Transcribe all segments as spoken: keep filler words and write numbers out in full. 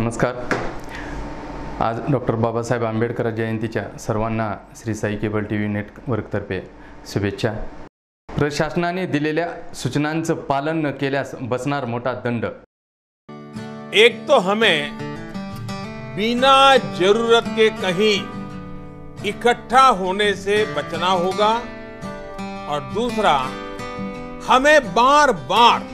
नमस्कार। आज डॉक्टर बाबासाहेब आंबेडकर जयंतीच्या सर्वांना Shri Sai cable T V नेटवर्कतर्फे शुभेच्छा। प्रशासनाने दिलेल्या सूचनांचं पालन न केल्यास बसणार मोठा दंड। एक तो हमें बिना जरूरत के कहीं इकट्ठा होने से बचना होगा और दूसरा हमें बार बार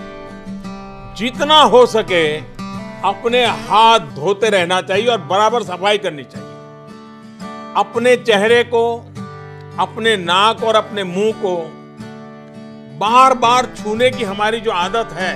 जितना हो सके अपने हाथ धोते रहना चाहिए और बराबर सफाई करनी चाहिए। अपने चेहरे को, अपने नाक और अपने मुंह को बार बार छूने की हमारी जो आदत है,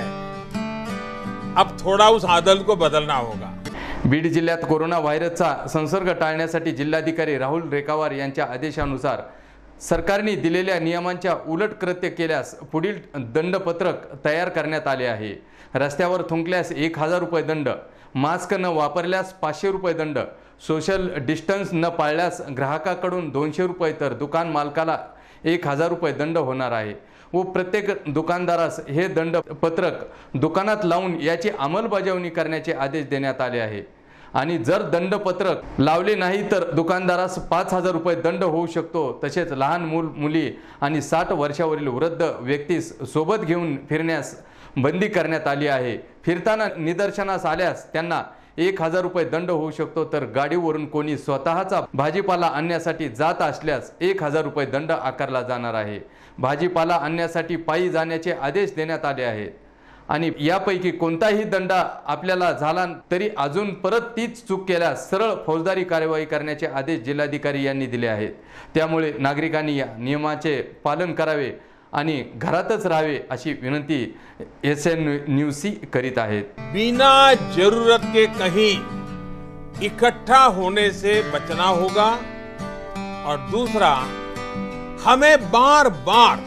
अब थोड़ा उस आदत को बदलना होगा। बीड जिल्ह्यात कोरोना व्हायरसचा संसर्ग टाळण्यासाठी जिल्हाधिकारी राहुल रेखावार यांच्या आदेशानुसार सरकारने दिलेल्या नियमांच्या उलट कृत्य केल्यास पुढील दंडपत्रक तयार करण्यात आले आहे। रस्त्यावर थुंकल्यास एक हजार रुपये दंड, मास्क न वापरल्यास पाचशे रुपये दंड, सोशल डिस्टन्स न पाळल्यास ग्राहकाकडून दोनशे रुपये तर दुकान मालकाला एक हजार रुपये दंड होणार आहे व प्रत्येक दुकानदारास हे दंडपत्रक दुकानात लावून याची अंमलबजावणी करण्याचे आदेश देण्यात आले आहे आणि जर दंडपत्रक लावले नाही तर दुकानदारास पाच हजार रुपये दंड होऊ शकतो। तसेच लहान मूल मुली आणि साठ वर्षावरील वृद्ध व्यक्तीस सोबत घेऊन फिरण्यास बंदी करण्यात आली आहे। फिरताना निदर्शनास आल्यास त्यांना एक हजार रुपये दंड होऊ शकतो तर गाडीवरून कोणी स्वतःचा भाजीपाला आणण्यासाठी जात असल्यास एक हजार रुपये दंड आकारला जाणार आहे। भाजीपाला आणण्यासाठी पायी जाण्याचे आदेश देण्यात आले आहेत आणि यापैकी कोणताही दंड आपल्याला झाला तरी अजून परत तीच चूक केल्यास सरळ फौजदारी कार्यवाही करण्याचे आदेश जिल्हाधिकारी यांनी दिले आहेत। त्यामुळे नागरिकांनी या नियमाचे पालन करावे आणि घरातच राहावे अशी विनंती एस एन न्यूज करीत आहेत। बिना जरूरत के कहीं इकट्ठा होने से बचना होगा और दूसरा हमें बार बार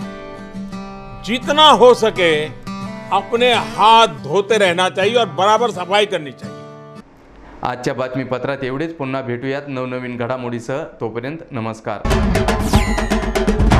जितना हो सके अपने हाथ धोते रहना चाहिए और बराबर सफाई करनी चाहिए। आजच्या बातमीपत्रात एवढेच। पुन्हा भेटूयात नवनवीन घडामोडीसह। तोपर्यंत नमस्कार।